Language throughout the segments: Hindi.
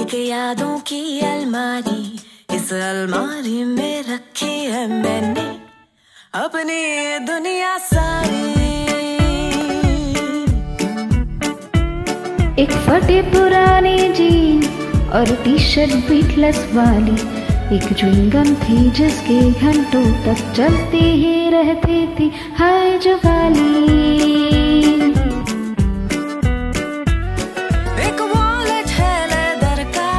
एक यादों की अलमारी, इस अलमारी में रखी है मैंने अपनी ये दुनिया सारी। एक फटी पुरानी जीन और टी शर्ट बीटलेस वाली, एक च्युइंगम थी जिसके घंटों तक चलती ही रहती थी हाय जुगाली। एक वॉलेट है लेदर का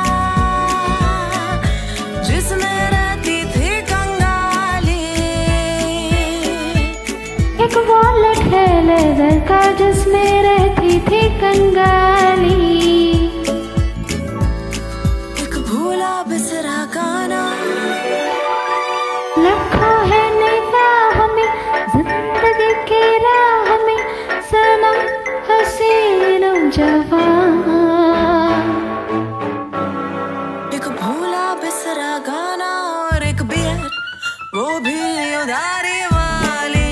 जिसमें रहती थी कंगाली। एक वॉलेट है लेदर का जिसमें रहती थी कंगाली। एक भूला बिसरा गाना लखा है निगाह में जिंदगी की राह में, सनम हसीन जवान। एक भूला बिसरा गाना और एक बियर, वो भी उधारी वाली।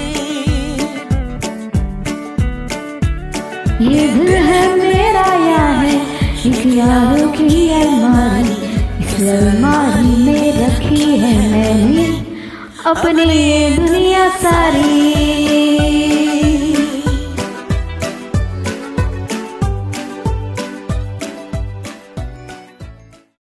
ये दिल है मेरा या है एक यादों की अलमारी, इस अलमारी में रखी है मैंने अपनी ये दुनिया सारी।